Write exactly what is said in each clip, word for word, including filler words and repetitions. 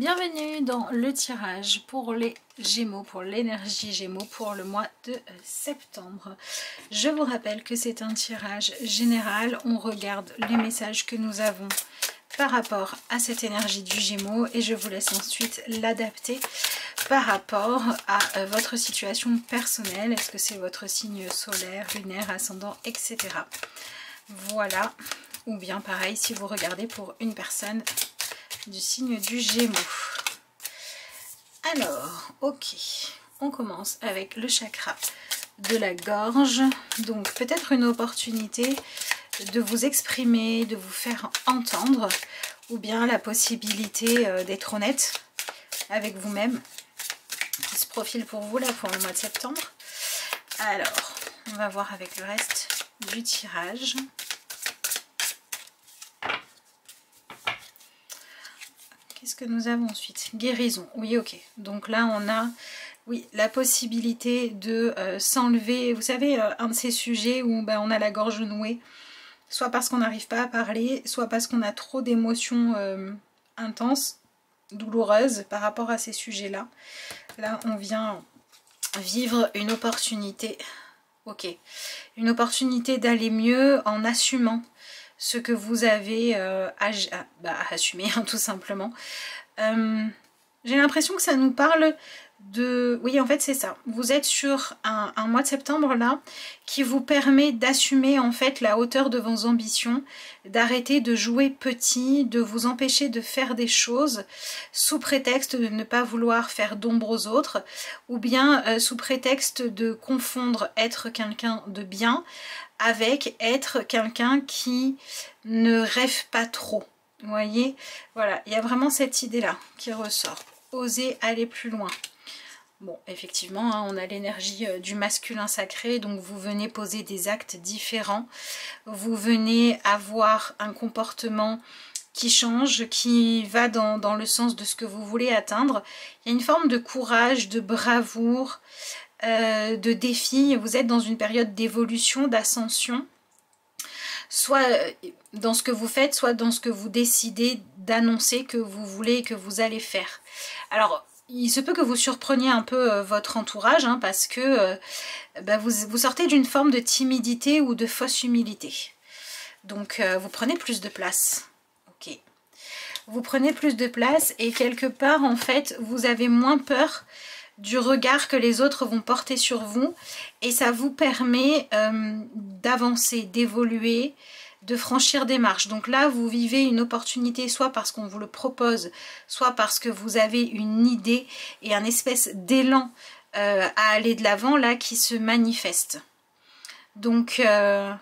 Bienvenue dans le tirage pour les Gémeaux, pour l'énergie Gémeaux pour le mois de septembre. Je vous rappelle que c'est un tirage général, on regarde les messages que nous avons par rapport à cette énergie du Gémeaux et je vous laisse ensuite l'adapter par rapport à votre situation personnelle. Est-ce que c'est votre signe solaire, lunaire, ascendant, et cetera. Voilà, ou bien pareil si vous regardez pour une personne du signe du Gémeaux. Alors, ok, on commence avec le chakra de la gorge. Donc peut-être une opportunité de vous exprimer, de vous faire entendre, ou bien la possibilité euh, d'être honnête avec vous-même qui se profile pour vous là pour le mois de septembre. Alors, on va voir avec le reste du tirage. Qu'est-ce que nous avons ensuite? Guérison. Oui, ok. Donc là, on a oui, la possibilité de euh, s'enlever. Vous savez, euh, un de ces sujets où ben, on a la gorge nouée, soit parce qu'on n'arrive pas à parler, soit parce qu'on a trop d'émotions euh, intenses, douloureuses par rapport à ces sujets-là. Là, on vient vivre une opportunité. Ok. Une opportunité d'aller mieux en assumant ce que vous avez euh, à, à, bah, à assumer, hein, tout simplement. Euh, J'ai l'impression que ça nous parle de... Oui, en fait, c'est ça. Vous êtes sur un, un mois de septembre, là, qui vous permet d'assumer, en fait, la hauteur de vos ambitions, d'arrêter de jouer petit, de vous empêcher de faire des choses sous prétexte de ne pas vouloir faire d'ombre aux autres, ou bien euh, sous prétexte de confondre être quelqu'un de bien avec être quelqu'un qui ne rêve pas trop. Vous voyez, voilà, il y a vraiment cette idée-là qui ressort. Oser aller plus loin. Bon, effectivement, hein, on a l'énergie euh, du masculin sacré, donc vous venez poser des actes différents. Vous venez avoir un comportement qui change, qui va dans, dans le sens de ce que vous voulez atteindre. Il y a une forme de courage, de bravoure, Euh, de défi. Vous êtes dans une période d'évolution, d'ascension, soit dans ce que vous faites, soit dans ce que vous décidez d'annoncer que vous voulez et que vous allez faire. Alors, il se peut que vous surpreniez un peu euh, votre entourage, hein, parce que euh, bah, vous, vous sortez d'une forme de timidité ou de fausse humilité. Donc, euh, vous prenez plus de place. Ok. Vous prenez plus de place et quelque part, en fait, vous avez moins peur du regard que les autres vont porter sur vous et ça vous permet euh, d'avancer, d'évoluer, de franchir des marches. Donc là, vous vivez une opportunité soit parce qu'on vous le propose, soit parce que vous avez une idée et un espèce d'élan euh, à aller de l'avant là qui se manifeste. Donc euh,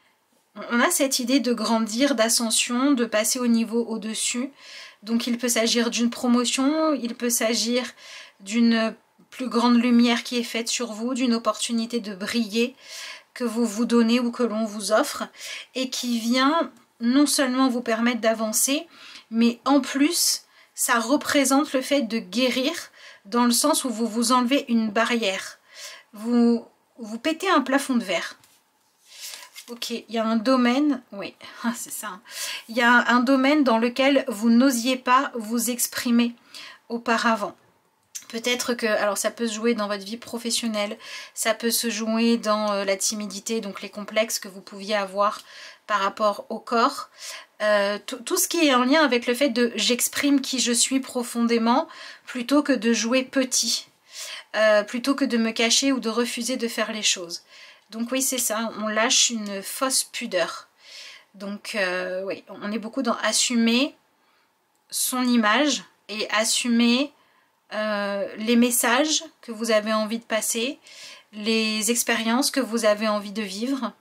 on a cette idée de grandir, d'ascension, de passer au niveau au-dessus. Donc il peut s'agir d'une promotion, il peut s'agir d'une plus grande lumière qui est faite sur vous, d'une opportunité de briller que vous vous donnez ou que l'on vous offre et qui vient non seulement vous permettre d'avancer, mais en plus ça représente le fait de guérir dans le sens où vous vous enlevez une barrière, vous, vous pétez un plafond de verre. Ok, il y a un domaine, oui, c'est ça, il y a un domaine dans lequel vous n'osiez pas vous exprimer auparavant. Peut-être que, alors ça peut se jouer dans votre vie professionnelle, ça peut se jouer dans euh, la timidité, donc les complexes que vous pouviez avoir par rapport au corps. Euh, tout ce qui est en lien avec le fait de j'exprime qui je suis profondément, plutôt que de jouer petit, euh, plutôt que de me cacher ou de refuser de faire les choses. Donc oui, c'est ça, on lâche une fausse pudeur. Donc euh, oui, on est beaucoup dans assumer son image et assumer Euh, les messages que vous avez envie de passer, les expériences que vous avez envie de vivre.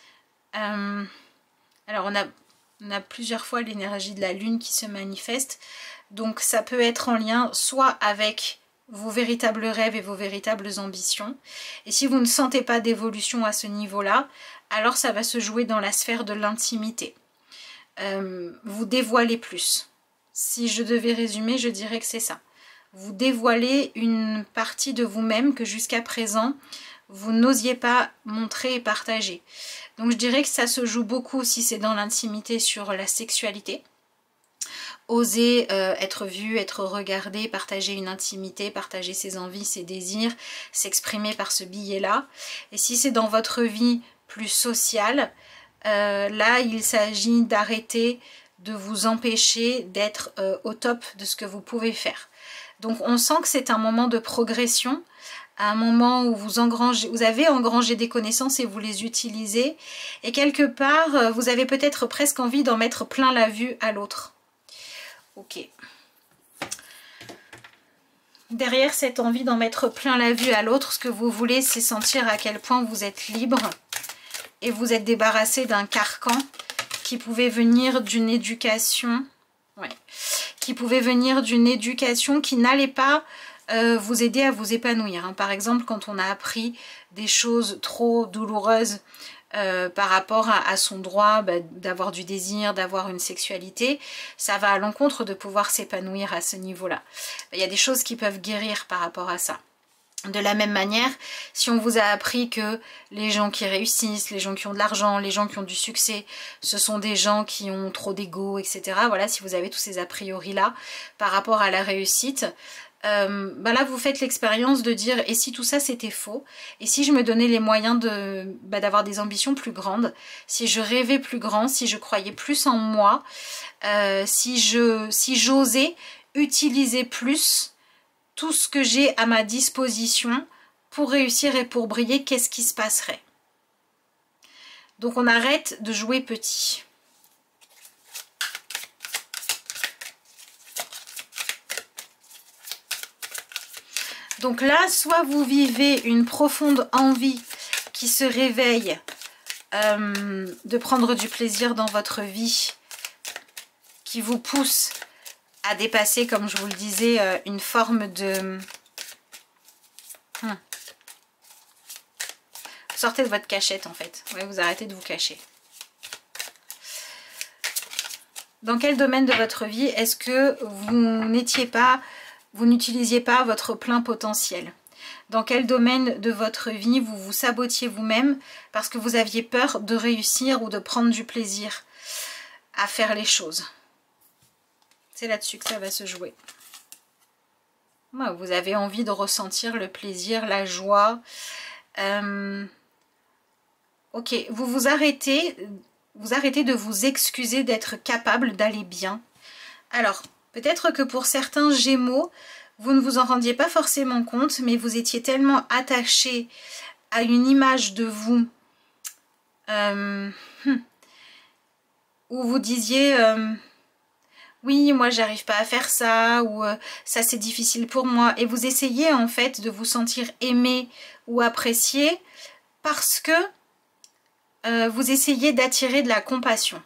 Euh, alors on a, on a plusieurs fois l'énergie de la lune qui se manifeste, donc ça peut être en lien soit avec vos véritables rêves et vos véritables ambitions, et si vous ne sentez pas d'évolution à ce niveau-là, alors ça va se jouer dans la sphère de l'intimité. Euh, vous dévoilez plus. Si je devais résumer, je dirais que c'est ça. Vous dévoilez une partie de vous-même que jusqu'à présent, vous n'osiez pas montrer et partager. Donc je dirais que ça se joue beaucoup si c'est dans l'intimité sur la sexualité. oser euh, être vu, être regardé, partager une intimité, partager ses envies, ses désirs, s'exprimer par ce biais-là. Et si c'est dans votre vie plus sociale, euh, là il s'agit d'arrêter de vous empêcher d'être euh, au top de ce que vous pouvez faire. Donc on sent que c'est un moment de progression, à un moment où vous, engrangez, vous avez engrangé des connaissances et vous les utilisez. Et quelque part, euh, vous avez peut-être presque envie d'en mettre plein la vue à l'autre. Ok. Derrière cette envie d'en mettre plein la vue à l'autre, ce que vous voulez, c'est sentir à quel point vous êtes libre et vous êtes débarrassé d'un carcan qui pouvait venir d'une éducation, ouais, qui pouvait venir d'une éducation qui n'allait pas euh, vous aider à vous épanouir. Hein. Par exemple, quand on a appris des choses trop douloureuses euh, par rapport à, à son droit bah, d'avoir du désir, d'avoir une sexualité, ça va à l'encontre de pouvoir s'épanouir à ce niveau-là. Il y a des choses qui peuvent guérir par rapport à ça. De la même manière, si on vous a appris que les gens qui réussissent, les gens qui ont de l'argent, les gens qui ont du succès, ce sont des gens qui ont trop d'ego, et cetera. Voilà, si vous avez tous ces a priori-là par rapport à la réussite, euh, ben là vous faites l'expérience de dire et si tout ça c'était faux, et si je me donnais les moyens de bah, d'avoir des ambitions plus grandes, si je rêvais plus grand, si je croyais plus en moi, euh, si je si j'osais utiliser plus tout ce que j'ai à ma disposition pour réussir et pour briller, qu'est-ce qui se passerait? Donc on arrête de jouer petit. Donc là, soit vous vivez une profonde envie qui se réveille euh, de prendre du plaisir dans votre vie, qui vous pousse à dépasser, comme je vous le disais, euh, une forme de... Hum. Sortez de votre cachette en fait. Ouais, vous arrêtez de vous cacher. Dans quel domaine de votre vie est-ce que vous n'étiez pas, vous n'utilisiez pas votre plein potentiel? Dans quel domaine de votre vie vous vous sabotiez vous-même parce que vous aviez peur de réussir ou de prendre du plaisir à faire les choses? C'est là-dessus que ça va se jouer. Vous avez envie de ressentir le plaisir, la joie. Euh... Ok, vous vous arrêtez, vous arrêtez de vous excuser d'être capable d'aller bien. Alors, peut-être que pour certains Gémeaux, vous ne vous en rendiez pas forcément compte, mais vous étiez tellement attaché à une image de vous euh... où vous disiez... Euh... oui, moi j'arrive pas à faire ça, ou euh, ça c'est difficile pour moi. Et vous essayez en fait de vous sentir aimé ou apprécié parce que euh, vous essayez d'attirer de la compassion.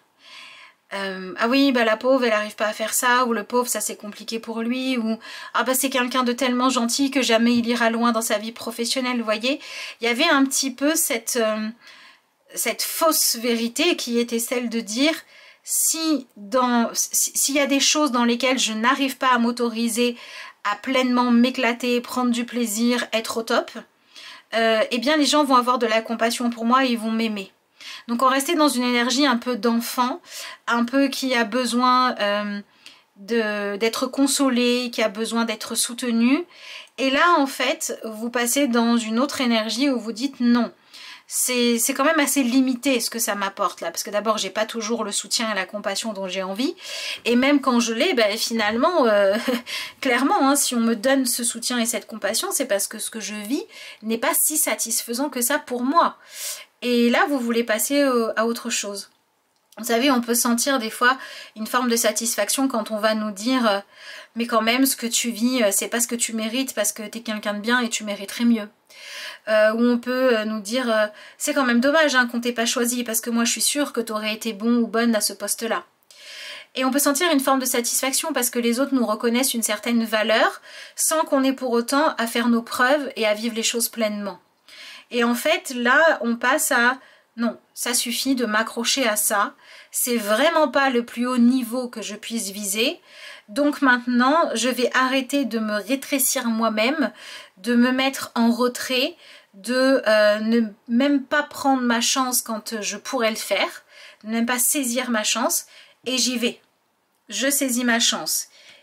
Euh, ah oui, bah la pauvre elle arrive pas à faire ça, ou le pauvre ça c'est compliqué pour lui, ou ah bah c'est quelqu'un de tellement gentil que jamais il ira loin dans sa vie professionnelle, vous voyez. Il y avait un petit peu cette, euh, cette fausse vérité qui était celle de dire... Si dans s'il y a des choses dans lesquelles je n'arrive pas à m'autoriser à pleinement m'éclater, prendre du plaisir, être au top, euh, eh bien les gens vont avoir de la compassion pour moi et ils vont m'aimer. Donc on restait dans une énergie un peu d'enfant, un peu qui a besoin euh, d'être consolé, qui a besoin d'être soutenu. Et là en fait vous passez dans une autre énergie où vous dites non. C'est quand même assez limité ce que ça m'apporte là, parce que d'abord j'ai pas toujours le soutien et la compassion dont j'ai envie, et même quand je l'ai, ben, finalement euh, clairement hein, si on me donne ce soutien et cette compassion, c'est parce que ce que je vis n'est pas si satisfaisant que ça pour moi. Et là vous voulez passer euh, à autre chose. Vous savez, on peut sentir des fois une forme de satisfaction quand on va nous dire euh, mais quand même ce que tu vis euh, c'est pas ce que tu mérites, parce que t'es quelqu'un de bien et tu mériterais mieux. Euh, où on peut euh, nous dire euh, c'est quand même dommage hein, qu'on t'ait pas choisi, parce que moi je suis sûre que tu aurais été bon ou bonne à ce poste là. Et on peut sentir une forme de satisfaction parce que les autres nous reconnaissent une certaine valeur sans qu'on ait pour autant à faire nos preuves et à vivre les choses pleinement. Et en fait là on passe à non, ça suffit de m'accrocher à ça, c'est vraiment pas le plus haut niveau que je puisse viser. Donc maintenant, je vais arrêter de me rétrécir moi-même, de me mettre en retrait, de euh, ne même pas prendre ma chance quand je pourrais le faire, de ne même pas saisir ma chance, et j'y vais. je saisis ma chance.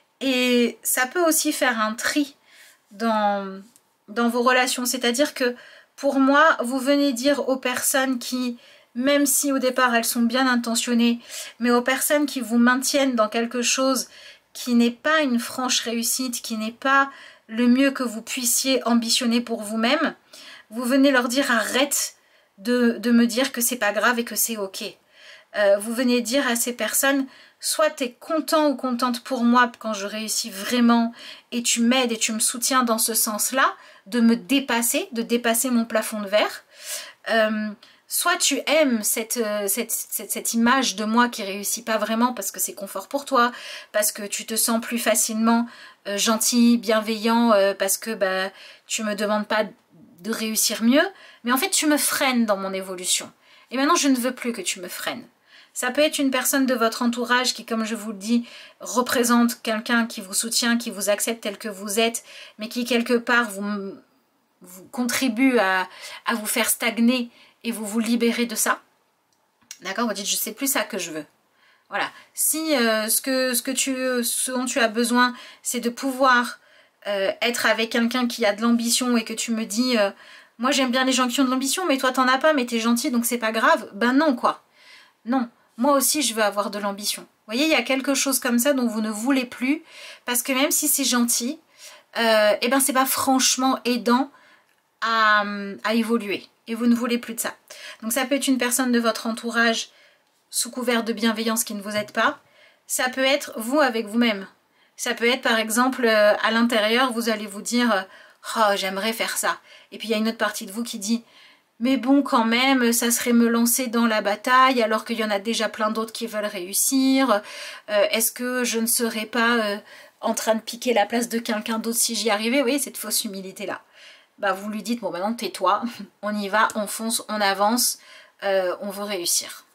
Et ça peut aussi faire un tri dans, dans vos relations. C'est-à-dire que pour moi, vous venez dire aux personnes qui, même si au départ elles sont bien intentionnées, mais aux personnes qui vous maintiennent dans quelque chose qui n'est pas une franche réussite, qui n'est pas le mieux que vous puissiez ambitionner pour vous-même, vous venez leur dire arrête de, de me dire que c'est pas grave et que c'est ok. Euh, vous venez dire à ces personnes, soit tu es content ou contente pour moi quand je réussis vraiment et tu m'aides et tu me soutiens dans ce sens-là, de me dépasser, de dépasser mon plafond de verre. Euh, soit tu aimes cette, cette, cette, cette image de moi qui réussit pas vraiment parce que c'est confort pour toi, parce que tu te sens plus facilement euh, gentil, bienveillant, euh, parce que bah, tu me demandes pas de réussir mieux, mais en fait tu me freines dans mon évolution. Et maintenant je ne veux plus que tu me freines. Ça peut être une personne de votre entourage qui, comme je vous le dis, représente quelqu'un qui vous soutient, qui vous accepte tel que vous êtes, mais qui quelque part vous, vous contribue à, à vous faire stagner et vous vous libérez de ça. D'accord? Vous dites, je sais plus ça que je veux. Voilà. Si euh, ce, que, ce, que tu, ce dont tu as besoin, c'est de pouvoir euh, être avec quelqu'un qui a de l'ambition et que tu me dis, euh, moi j'aime bien les gens qui ont de l'ambition, mais toi t'en as pas, mais t'es gentil, donc c'est pas grave. Ben non, quoi. Non. Moi aussi, je veux avoir de l'ambition. Vous voyez, il y a quelque chose comme ça dont vous ne voulez plus, parce que même si c'est gentil, euh, eh ben c'est pas franchement aidant à, à évoluer. Et vous ne voulez plus de ça. Donc ça peut être une personne de votre entourage sous couvert de bienveillance qui ne vous aide pas. Ça peut être vous avec vous-même. Ça peut être par exemple, euh, à l'intérieur, vous allez vous dire « Oh, j'aimerais faire ça ». Et puis il y a une autre partie de vous qui dit mais bon, quand même, ça serait me lancer dans la bataille alors qu'il y en a déjà plein d'autres qui veulent réussir. Euh, Est-ce que je ne serais pas euh, en train de piquer la place de quelqu'un d'autre si j'y arrivais? Vous voyez, cette fausse humilité-là. Bah, vous lui dites, bon, maintenant, tais-toi, on y va, on fonce, on avance, euh, on veut réussir.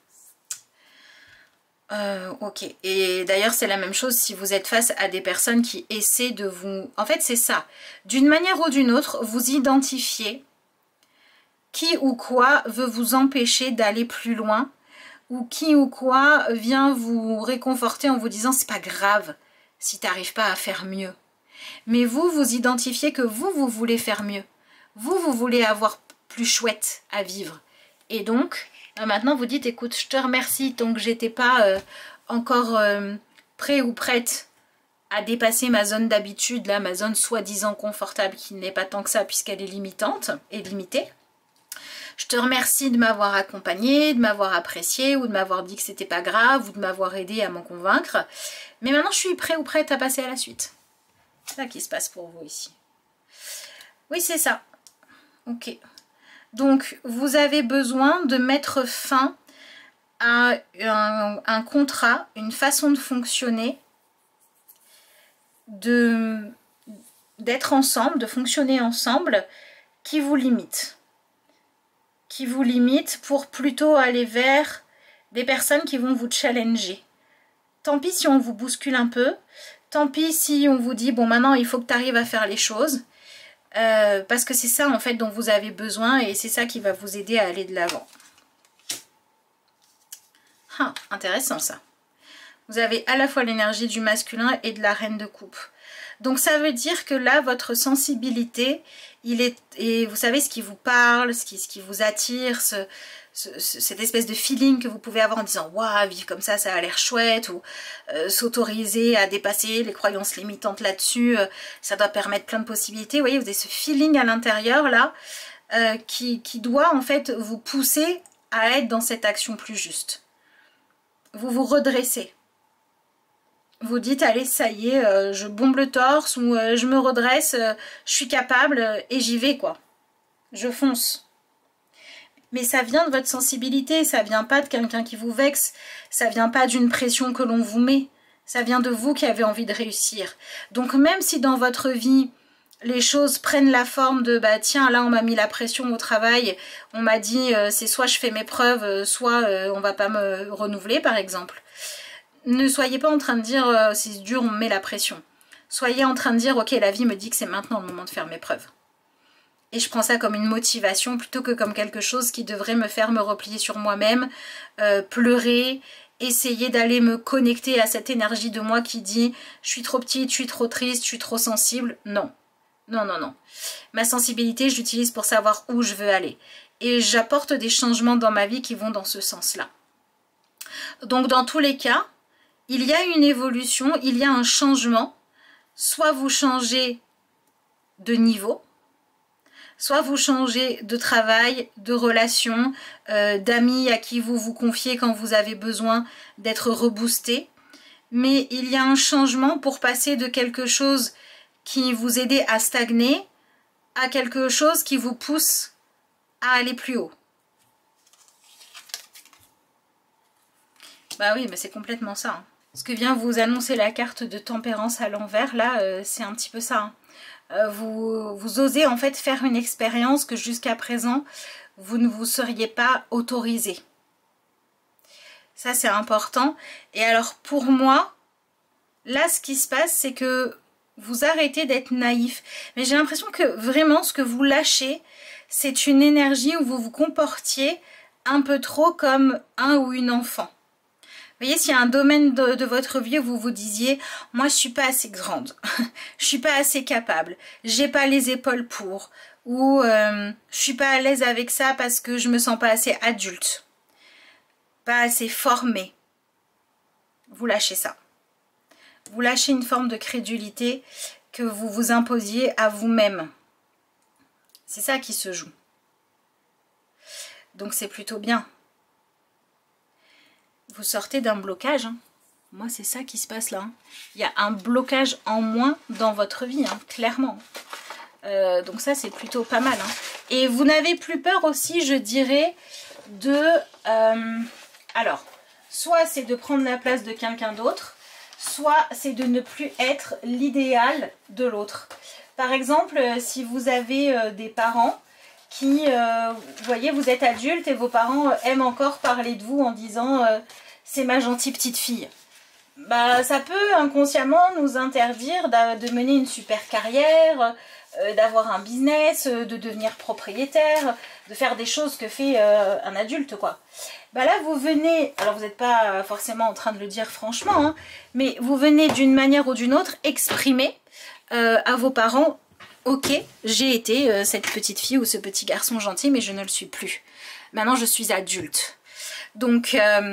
Euh, ok. Et d'ailleurs, c'est la même chose si vous êtes face à des personnes qui essaient de vous... En fait, c'est ça. D'une manière ou d'une autre, vous identifiez qui ou quoi veut vous empêcher d'aller plus loin, ou qui ou quoi vient vous réconforter en vous disant c'est pas grave si tu n'arrives pas à faire mieux. Mais vous, vous identifiez que vous, vous voulez faire mieux. Vous, vous voulez avoir plus chouette à vivre. Et donc, maintenant vous dites écoute, je te remercie tant que j'étais pas euh, encore euh, prêt ou prête à dépasser ma zone d'habitude, là, ma zone soi-disant confortable qui n'est pas tant que ça puisqu'elle est limitante et limitée. Je te remercie de m'avoir accompagné, de m'avoir apprécié ou de m'avoir dit que c'était pas grave ou de m'avoir aidé à m'en convaincre. Mais maintenant, je suis prêt ou prête à passer à la suite. C'est ça qui se passe pour vous ici. Oui, c'est ça. Ok. Donc, vous avez besoin de mettre fin à un, un contrat, une façon de fonctionner, de d'être ensemble, de fonctionner ensemble, qui vous limite. qui vous limite pour plutôt aller vers des personnes qui vont vous challenger. Tant pis si on vous bouscule un peu, tant pis si on vous dit bon maintenant il faut que tu arrives à faire les choses, euh, parce que c'est ça en fait dont vous avez besoin et c'est ça qui va vous aider à aller de l'avant. Ah, intéressant ça. Vous avez à la fois l'énergie du masculin et de la reine de coupe. Donc ça veut dire que là, votre sensibilité, il est, et vous savez ce qui vous parle, ce qui, ce qui vous attire, ce, ce, cette espèce de feeling que vous pouvez avoir en disant « Waouh, vivre comme ça, ça a l'air chouette » ou euh, s'autoriser à dépasser les croyances limitantes là-dessus, euh, ça doit permettre plein de possibilités. Vous voyez, vous avez ce feeling à l'intérieur là euh, qui, qui doit en fait vous pousser à être dans cette action plus juste. Vous vous redressez. Vous dites, allez, ça y est, euh, je bombe le torse ou euh, je me redresse, euh, je suis capable euh, et j'y vais, quoi. Je fonce. Mais ça vient de votre sensibilité, ça vient pas de quelqu'un qui vous vexe, ça vient pas d'une pression que l'on vous met, ça vient de vous qui avez envie de réussir. Donc même si dans votre vie, les choses prennent la forme de, bah tiens, là on m'a mis la pression au travail, on m'a dit, euh, c'est soit je fais mes preuves, euh, soit euh, on va pas me renouveler, par exemple. Ne soyez pas en train de dire euh, c'est dur, on me met la pression. Soyez en train de dire ok, la vie me dit que c'est maintenant le moment de faire mes preuves. Et je prends ça comme une motivation plutôt que comme quelque chose qui devrait me faire me replier sur moi-même, euh, pleurer essayer d'aller me connecter à cette énergie de moi qui dit je suis trop petite, je suis trop triste, je suis trop sensible. Non, non, non, non. Ma sensibilité, je l'utilise pour savoir où je veux aller. Et j'apporte des changements dans ma vie qui vont dans ce sens-là. Donc dans tous les cas, il y a une évolution, il y a un changement. Soit vous changez de niveau, soit vous changez de travail, de relation, euh, d'amis à qui vous vous confiez quand vous avez besoin d'être reboosté. Mais il y a un changement pour passer de quelque chose qui vous aidait à stagner à quelque chose qui vous pousse à aller plus haut. Bah oui, mais c'est complètement ça. Hein. Ce que vient vous annoncer la carte de tempérance à l'envers, là, euh, c'est un petit peu ça. Hein. Euh, vous, vous osez en fait faire une expérience que jusqu'à présent, vous ne vous seriez pas autorisé. Ça, c'est important. Et alors, pour moi, là, ce qui se passe, c'est que vous arrêtez d'être naïf. Mais j'ai l'impression que vraiment, ce que vous lâchez, c'est une énergie où vous vous comportiez un peu trop comme un ou une enfant. Vous voyez, s'il y a un domaine de, de votre vie où vous vous disiez « Moi, je suis pas assez grande, je suis pas assez capable, j'ai pas les épaules pour » ou euh, « Je suis pas à l'aise avec ça parce que je me sens pas assez adulte, pas assez formée », vous lâchez ça. Vous lâchez une forme de crédulité que vous vous imposiez à vous-même. C'est ça qui se joue. Donc c'est plutôt bien. Vous sortez d'un blocage. Hein. Moi, c'est ça qui se passe là. Hein. Il y a un blocage en moins dans votre vie, hein, clairement. Euh, donc ça, c'est plutôt pas mal. Hein. Et vous n'avez plus peur aussi, je dirais, de... Euh, alors, soit c'est de prendre la place de quelqu'un d'autre, soit c'est de ne plus être l'idéal de l'autre. Par exemple, si vous avez euh, des parents qui, euh, vous voyez, vous êtes adulte et vos parents aiment encore parler de vous en disant euh, « c'est ma gentille petite fille ». Bah, ça peut inconsciemment nous interdire de mener une super carrière, euh, d'avoir un business, euh, de devenir propriétaire, de faire des choses que fait euh, un adulte, quoi. Bah là, vous venez, alors vous n'êtes pas forcément en train de le dire franchement, hein, mais vous venez d'une manière ou d'une autre exprimer euh, à vos parents « Ok, j'ai été euh, cette petite fille ou ce petit garçon gentil, mais je ne le suis plus. Maintenant, je suis adulte. » Donc... Euh,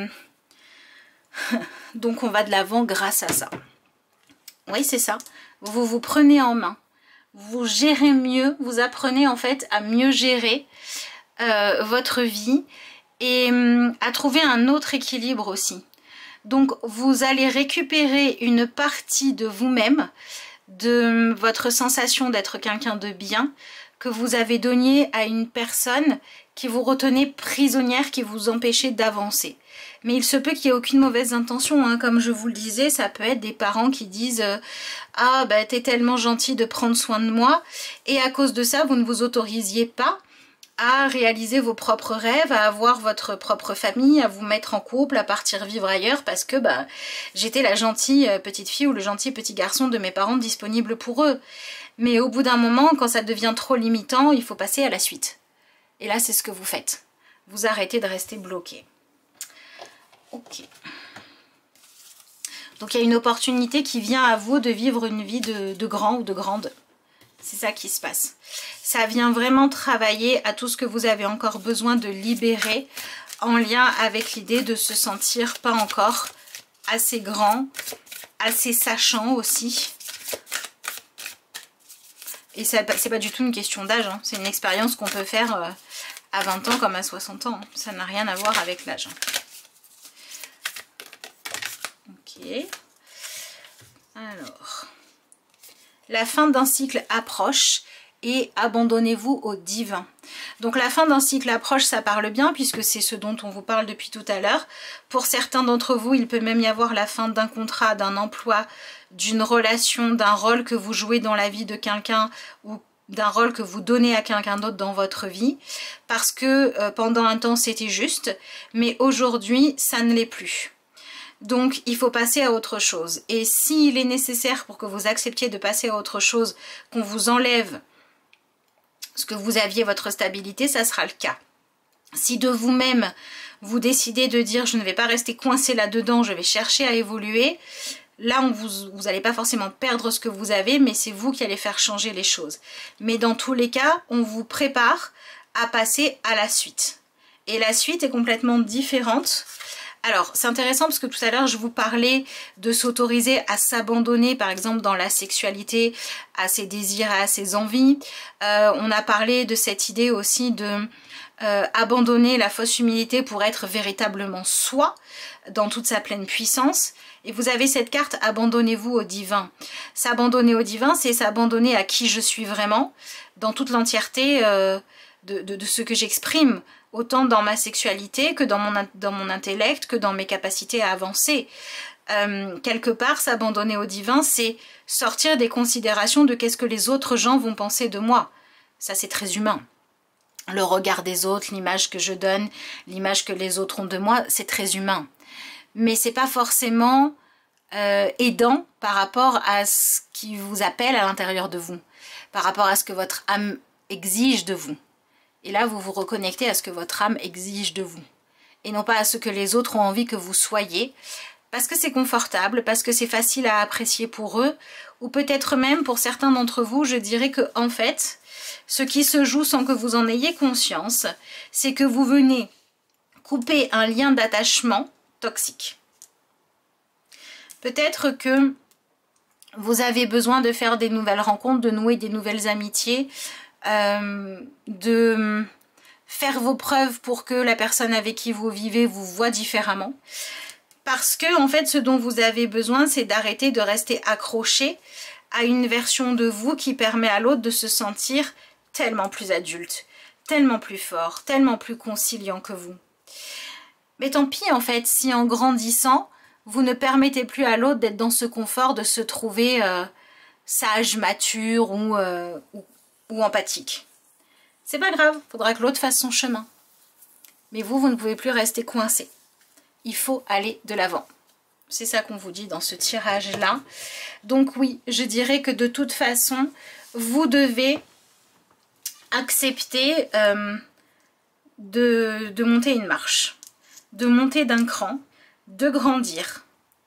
Donc on va de l'avant grâce à ça. Oui, c'est ça. Vous vous prenez en main. Vous gérez mieux. Vous apprenez en fait à mieux gérer euh, votre vie et hum, à trouver un autre équilibre aussi. Donc vous allez récupérer une partie de vous-même, de votre sensation d'être quelqu'un de bien, que vous avez donné à une personne qui vous retenait prisonnière, qui vous empêchait d'avancer. Mais il se peut qu'il n'y ait aucune mauvaise intention, hein. Comme je vous le disais, ça peut être des parents qui disent euh, « Ah, bah, t'es tellement gentil de prendre soin de moi » et à cause de ça, vous ne vous autorisiez pas à réaliser vos propres rêves, à avoir votre propre famille, à vous mettre en couple, à partir vivre ailleurs parce que bah, j'étais la gentille petite fille ou le gentil petit garçon de mes parents disponible pour eux. Mais au bout d'un moment, quand ça devient trop limitant, il faut passer à la suite. Et là, c'est ce que vous faites. Vous arrêtez de rester bloqué. Ok. Donc il y a une opportunité qui vient à vous de vivre une vie de, de grand ou de grande. C'est ça qui se passe. Ça vient vraiment travailler à tout ce que vous avez encore besoin de libérer en lien avec l'idée de se sentir pas encore assez grand, assez sachant aussi. Et c'est pas du tout une question d'âge, hein. C'est une expérience qu'on peut faire à vingt ans comme à soixante ans. Hein. Ça n'a rien à voir avec l'âge. Ok. Alors, la fin d'un cycle approche et abandonnez-vous au divin. Donc la fin d'un cycle approche, ça parle bien puisque c'est ce dont on vous parle depuis tout à l'heure. Pour certains d'entre vous, il peut même y avoir la fin d'un contrat, d'un emploi, d'une relation, d'un rôle que vous jouez dans la vie de quelqu'un ou d'un rôle que vous donnez à quelqu'un d'autre dans votre vie. Parce que euh, pendant un temps, c'était juste, mais aujourd'hui, ça ne l'est plus. Donc il faut passer à autre chose. Et s'il est nécessaire pour que vous acceptiez de passer à autre chose, qu'on vous enlève ce que vous aviez, votre stabilité, ça sera le cas. Si de vous-même, vous décidez de dire je ne vais pas rester coincé là-dedans, je vais chercher à évoluer, là on vous, vous n'allez pas forcément perdre ce que vous avez, mais c'est vous qui allez faire changer les choses. Mais dans tous les cas, on vous prépare à passer à la suite. Et la suite est complètement différente. Alors, c'est intéressant parce que tout à l'heure, je vous parlais de s'autoriser à s'abandonner, par exemple, dans la sexualité, à ses désirs, à ses envies. Euh, on a parlé de cette idée aussi de euh, abandonner la fausse humilité pour être véritablement soi, dans toute sa pleine puissance. Et vous avez cette carte, abandonnez-vous au divin. S'abandonner au divin, c'est s'abandonner à qui je suis vraiment, dans toute l'entièreté euh, de, de, de ce que j'exprime, autant dans ma sexualité que dans mon, dans mon intellect, que dans mes capacités à avancer. Euh, quelque part, s'abandonner au divin, c'est sortir des considérations de qu'est-ce que les autres gens vont penser de moi. Ça, c'est très humain. Le regard des autres, l'image que je donne, l'image que les autres ont de moi, c'est très humain. Mais c'est pas forcément euh, aidant par rapport à ce qui vous appelle à l'intérieur de vous, par rapport à ce que votre âme exige de vous. Et là, vous vous reconnectez à ce que votre âme exige de vous. Et non pas à ce que les autres ont envie que vous soyez. Parce que c'est confortable, parce que c'est facile à apprécier pour eux. Ou peut-être même pour certains d'entre vous, je dirais que en fait, ce qui se joue sans que vous en ayez conscience, c'est que vous venez couper un lien d'attachement toxique. Peut-être que vous avez besoin de faire des nouvelles rencontres, de nouer des nouvelles amitiés, Euh, de faire vos preuves pour que la personne avec qui vous vivez vous voit différemment. Parce que en fait ce dont vous avez besoin, c'est d'arrêter de rester accroché à une version de vous qui permet à l'autre de se sentir tellement plus adulte, tellement plus fort, tellement plus conciliant que vous. Mais tant pis en fait, si en grandissant, vous ne permettez plus à l'autre d'être dans ce confort, de se trouver euh, sage, mature ou, euh, ou ou empathique. C'est pas grave, il faudra que l'autre fasse son chemin. Mais vous, vous ne pouvez plus rester coincé. Il faut aller de l'avant. C'est ça qu'on vous dit dans ce tirage-là. Donc oui, je dirais que de toute façon, vous devez accepter euh, de, de monter une marche, de monter d'un cran, de grandir.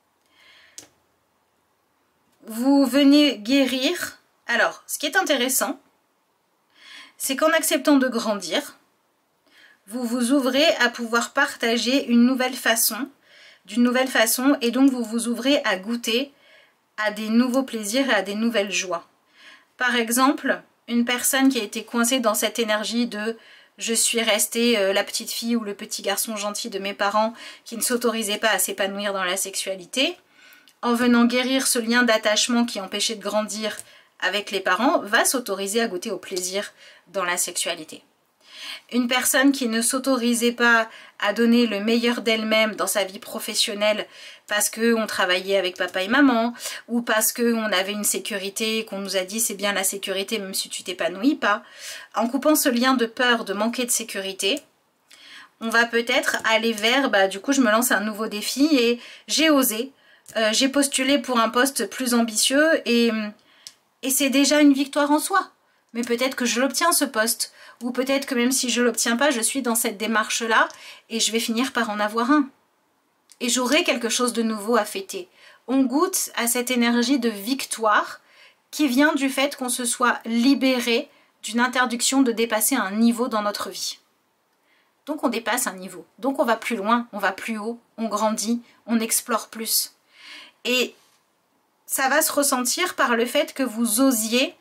Vous venez guérir. Alors, ce qui est intéressant, c'est qu'en acceptant de grandir, vous vous ouvrez à pouvoir partager une nouvelle façon, d'une nouvelle façon, et donc vous vous ouvrez à goûter à des nouveaux plaisirs et à des nouvelles joies. Par exemple, une personne qui a été coincée dans cette énergie de « je suis restée euh, la petite fille ou le petit garçon gentil de mes parents qui ne s'autorisait pas à s'épanouir dans la sexualité », en venant guérir ce lien d'attachement qui empêchait de grandir avec les parents, va s'autoriser à goûter au plaisir dans la sexualité. Une personne qui ne s'autorisait pas à donner le meilleur d'elle-même dans sa vie professionnelle parce qu'on travaillait avec papa et maman, ou parce qu'on avait une sécurité, qu'on nous a dit c'est bien la sécurité même si tu t'épanouis pas, en coupant ce lien de peur de manquer de sécurité, on va peut-être aller vers, bah, du coup je me lance un nouveau défi et j'ai osé, euh, j'ai postulé pour un poste plus ambitieux et... Et c'est déjà une victoire en soi. Mais peut-être que je l'obtiens ce poste. Ou peut-être que même si je ne l'obtiens pas, je suis dans cette démarche-là et je vais finir par en avoir un. Et j'aurai quelque chose de nouveau à fêter. On goûte à cette énergie de victoire qui vient du fait qu'on se soit libéré d'une interdiction de dépasser un niveau dans notre vie. Donc on dépasse un niveau. Donc on va plus loin, on va plus haut, on grandit, on explore plus. Et ça va se ressentir par le fait que vous osiez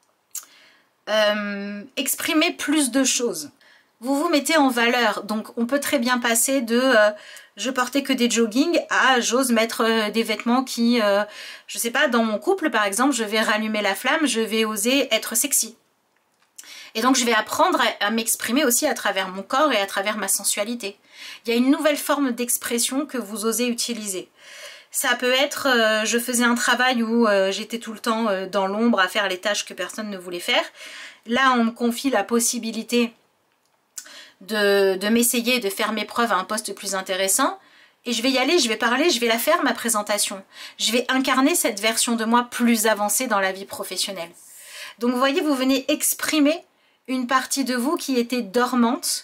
euh, exprimer plus de choses. Vous vous mettez en valeur, donc on peut très bien passer de euh, je portais que des joggings à j'ose mettre euh, des vêtements qui, euh, je sais pas, dans mon couple par exemple, je vais rallumer la flamme, je vais oser être sexy. Et donc je vais apprendre à, à m'exprimer aussi à travers mon corps et à travers ma sensualité. Il y a une nouvelle forme d'expression que vous osez utiliser. Ça peut être, euh, je faisais un travail où euh, j'étais tout le temps euh, dans l'ombre à faire les tâches que personne ne voulait faire. Là, on me confie la possibilité de, de m'essayer, de faire mes preuves à un poste plus intéressant. Et je vais y aller, je vais parler, je vais la faire, ma présentation. Je vais incarner cette version de moi plus avancée dans la vie professionnelle. Donc, vous voyez, vous venez exprimer une partie de vous qui était dormante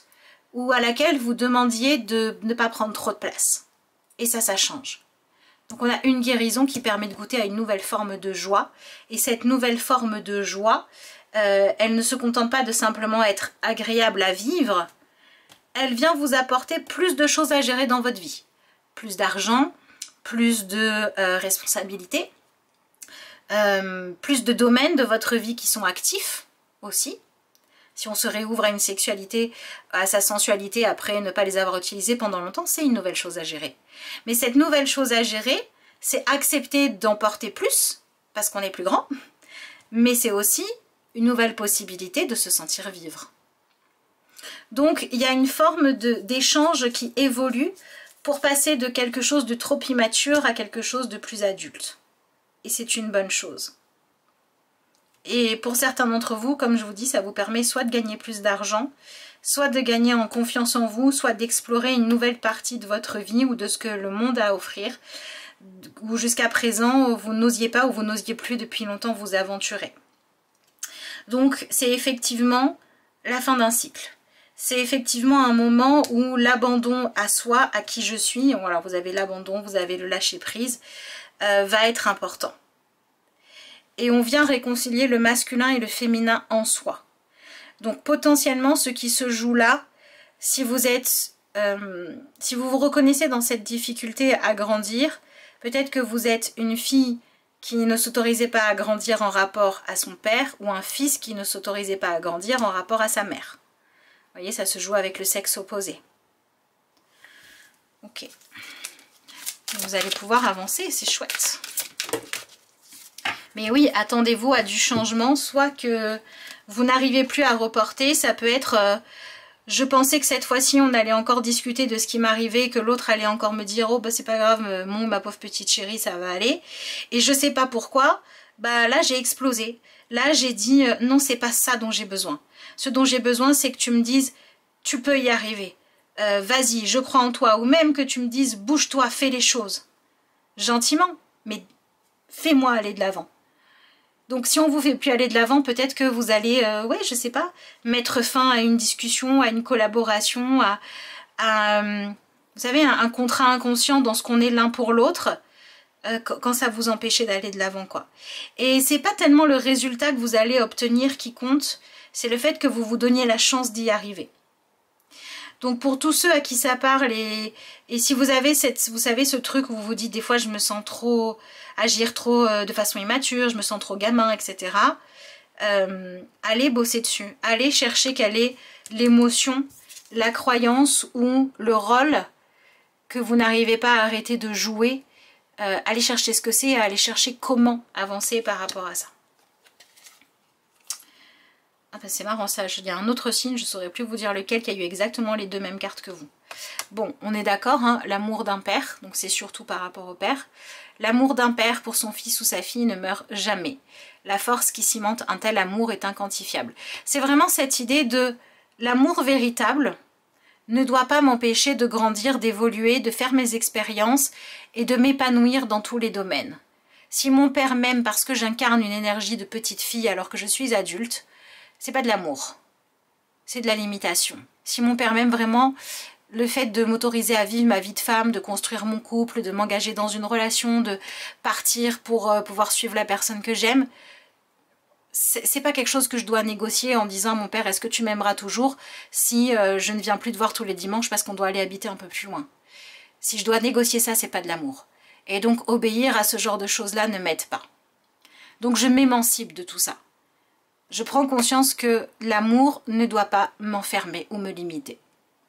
ou à laquelle vous demandiez de ne pas prendre trop de place. Et ça, ça change. Donc on a une guérison qui permet de goûter à une nouvelle forme de joie. Et cette nouvelle forme de joie, euh, elle ne se contente pas de simplement être agréable à vivre, elle vient vous apporter plus de choses à gérer dans votre vie. Plus d'argent, plus de euh, responsabilités, euh, plus de domaines de votre vie qui sont actifs aussi. Si on se réouvre à une sexualité, à sa sensualité, après ne pas les avoir utilisées pendant longtemps, c'est une nouvelle chose à gérer. Mais cette nouvelle chose à gérer, c'est accepter d'en porter plus, parce qu'on est plus grand, mais c'est aussi une nouvelle possibilité de se sentir vivre. Donc il y a une forme d'échange qui évolue pour passer de quelque chose de trop immature à quelque chose de plus adulte. Et c'est une bonne chose. Et pour certains d'entre vous, comme je vous dis, ça vous permet soit de gagner plus d'argent, soit de gagner en confiance en vous, soit d'explorer une nouvelle partie de votre vie ou de ce que le monde a à offrir, où jusqu'à présent vous n'osiez pas ou vous n'osiez plus depuis longtemps vous aventurer. Donc c'est effectivement la fin d'un cycle. C'est effectivement un moment où l'abandon à soi, à qui je suis, voilà, vous avez l'abandon, vous avez le lâcher-prise, euh, va être important. Et on vient réconcilier le masculin et le féminin en soi. Donc potentiellement ce qui se joue là, si vous êtes, euh, si vous vous reconnaissez dans cette difficulté à grandir, peut-être que vous êtes une fille qui ne s'autorisait pas à grandir en rapport à son père, ou un fils qui ne s'autorisait pas à grandir en rapport à sa mère. Vous voyez, ça se joue avec le sexe opposé. Ok. Vous allez pouvoir avancer, c'est chouette. Mais oui, attendez-vous à du changement, soit que vous n'arrivez plus à reporter, ça peut être... Euh, je pensais que cette fois-ci, on allait encore discuter de ce qui m'arrivait, que l'autre allait encore me dire « Oh, bah c'est pas grave, mon, ma pauvre petite chérie, ça va aller. » Et je sais pas pourquoi, bah là j'ai explosé. Là j'ai dit euh, « Non, c'est pas ça dont j'ai besoin. Ce dont j'ai besoin, c'est que tu me dises « Tu peux y arriver. Euh, vas-y, je crois en toi. » Ou même que tu me dises « Bouge-toi, fais les choses. » Gentiment, mais fais-moi aller de l'avant. Donc si on vous fait plus aller de l'avant, peut-être que vous allez, euh, ouais, je sais pas, mettre fin à une discussion, à une collaboration, à, à euh, vous savez, un, un contrat inconscient dans ce qu'on est l'un pour l'autre, euh, quand ça vous empêchait d'aller de l'avant, quoi. Et c'est pas tellement le résultat que vous allez obtenir qui compte, c'est le fait que vous vous donniez la chance d'y arriver. Donc pour tous ceux à qui ça parle, et, et si vous avez cette, vous savez ce truc où vous vous dites des fois je me sens trop, agir trop euh, de façon immature, je me sens trop gamin, et cetera. Euh, allez bosser dessus, allez chercher quelle est l'émotion, la croyance ou le rôle que vous n'arrivez pas à arrêter de jouer. Euh, allez chercher ce que c'est, allez chercher comment avancer par rapport à ça. Ah ben c'est marrant ça, il y a un autre signe, je ne saurais plus vous dire lequel, qui a eu exactement les deux mêmes cartes que vous. Bon, on est d'accord, hein, l'amour d'un père, donc c'est surtout par rapport au père. L'amour d'un père pour son fils ou sa fille ne meurt jamais. La force qui cimente un tel amour est inquantifiable. C'est vraiment cette idée de l'amour véritable ne doit pas m'empêcher de grandir, d'évoluer, de faire mes expériences et de m'épanouir dans tous les domaines. Si mon père m'aime parce que j'incarne une énergie de petite fille alors que je suis adulte, c'est pas de l'amour, c'est de la limitation. Si mon père m'aime vraiment, le fait de m'autoriser à vivre ma vie de femme, de construire mon couple, de m'engager dans une relation, de partir pour euh, pouvoir suivre la personne que j'aime, c'est pas quelque chose que je dois négocier en disant « Mon père, est-ce que tu m'aimeras toujours si euh, je ne viens plus te voir tous les dimanches parce qu'on doit aller habiter un peu plus loin ?» Si je dois négocier ça, c'est pas de l'amour. Et donc obéir à ce genre de choses-là ne m'aide pas. Donc je m'émancipe de tout ça. Je prends conscience que l'amour ne doit pas m'enfermer ou me limiter.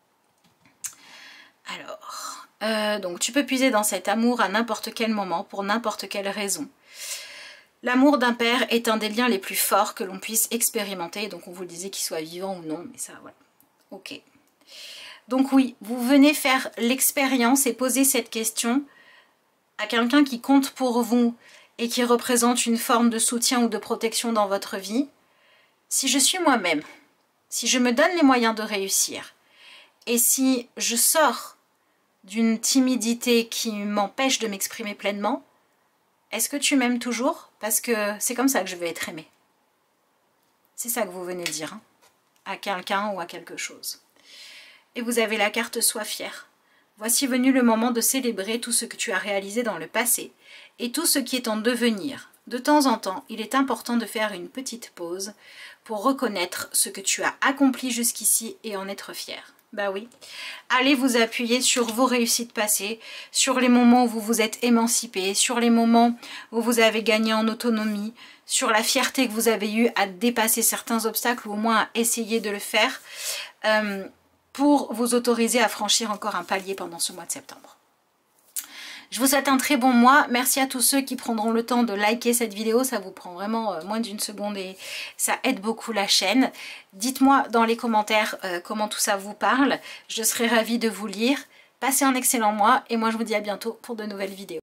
Alors, euh, donc tu peux puiser dans cet amour à n'importe quel moment, pour n'importe quelle raison. L'amour d'un père est un des liens les plus forts que l'on puisse expérimenter. Donc on vous le disait qu'il soit vivant ou non, mais ça, voilà. Ok. Donc oui, vous venez faire l'expérience et poser cette question à quelqu'un qui compte pour vous et qui représente une forme de soutien ou de protection dans votre vie. Si je suis moi-même, si je me donne les moyens de réussir, et si je sors d'une timidité qui m'empêche de m'exprimer pleinement, est-ce que tu m'aimes toujours? Parce que c'est comme ça que je veux être aimée. C'est ça que vous venez dire hein, à quelqu'un ou à quelque chose. Et vous avez la carte Sois fier. Voici venu le moment de célébrer tout ce que tu as réalisé dans le passé et tout ce qui est en devenir. De temps en temps, il est important de faire une petite pause pour reconnaître ce que tu as accompli jusqu'ici et en être fier. Bah oui, allez vous appuyer sur vos réussites passées, sur les moments où vous vous êtes émancipé, sur les moments où vous avez gagné en autonomie, sur la fierté que vous avez eue à dépasser certains obstacles ou au moins à essayer de le faire euh, pour vous autoriser à franchir encore un palier pendant ce mois de septembre. Je vous souhaite un très bon mois. Merci à tous ceux qui prendront le temps de liker cette vidéo. Ça vous prend vraiment euh, moins d'une seconde et ça aide beaucoup la chaîne. Dites-moi dans les commentaires euh, comment tout ça vous parle. Je serai ravie de vous lire. Passez un excellent mois et moi je vous dis à bientôt pour de nouvelles vidéos.